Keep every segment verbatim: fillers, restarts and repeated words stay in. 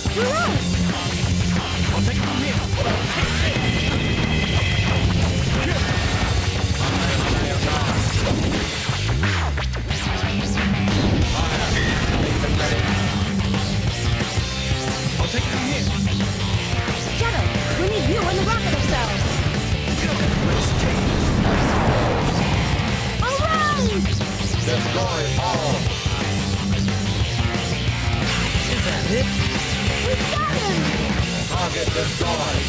I'll take it from here. I'll take it from here. Shadow, we need you and the rocket ourselves. Let's change. Around! Destroy all. Is that it? We got him! Target destroyed.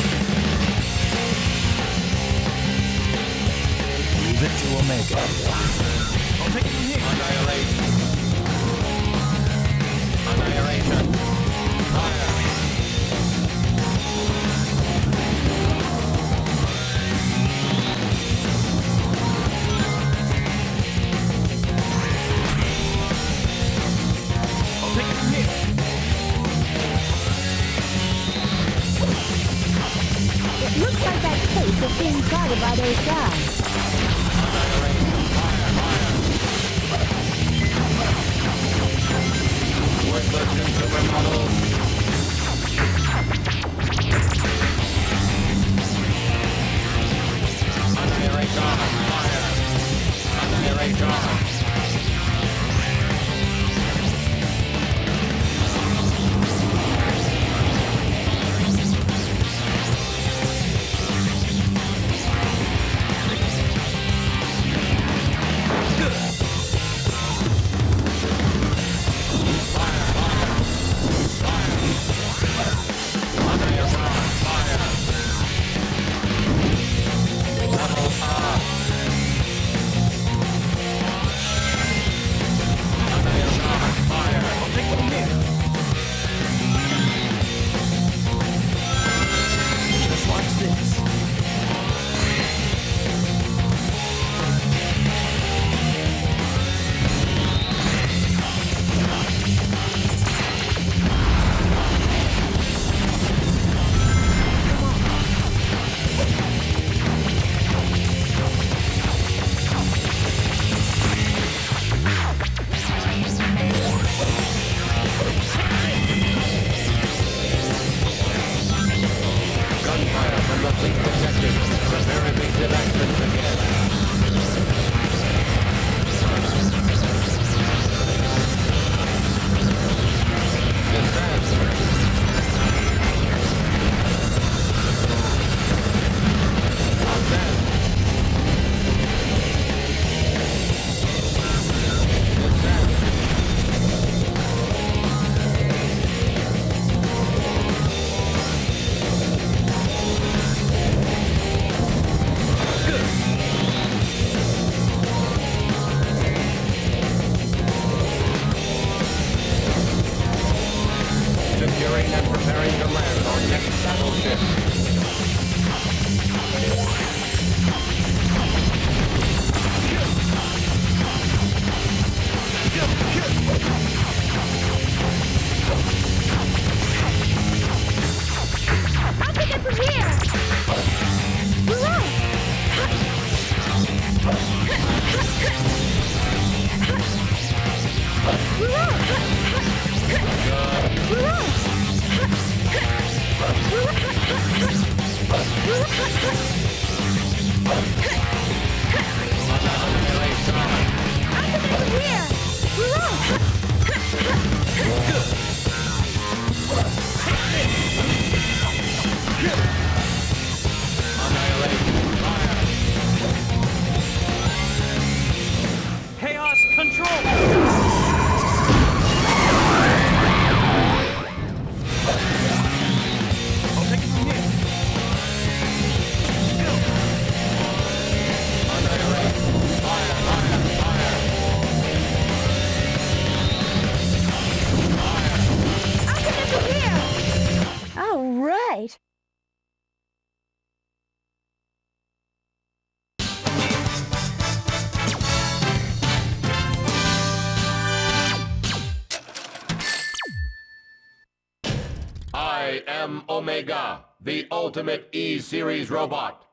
Leave it to Omega. I'll take it from here. Annihilation. Annihilation. Fire. I'll take it from here. It looks like that case is being guarded by those guys. Annihilation. Fire. Fire. Worthless consumer models. Annihilation. Fire. Annihilation. Just watch this. Gunfire from the fleet objective. Preparing me to action again. Disband. Outstand. Disband. Securing and preparing to land on next battleship. I'll take it from here! Hurrah! Chaos control. I'll take it from here. Annihilate. Fire, fire, fire. I'll take it from here! All right! I am Omega, the ultimate E-Series robot.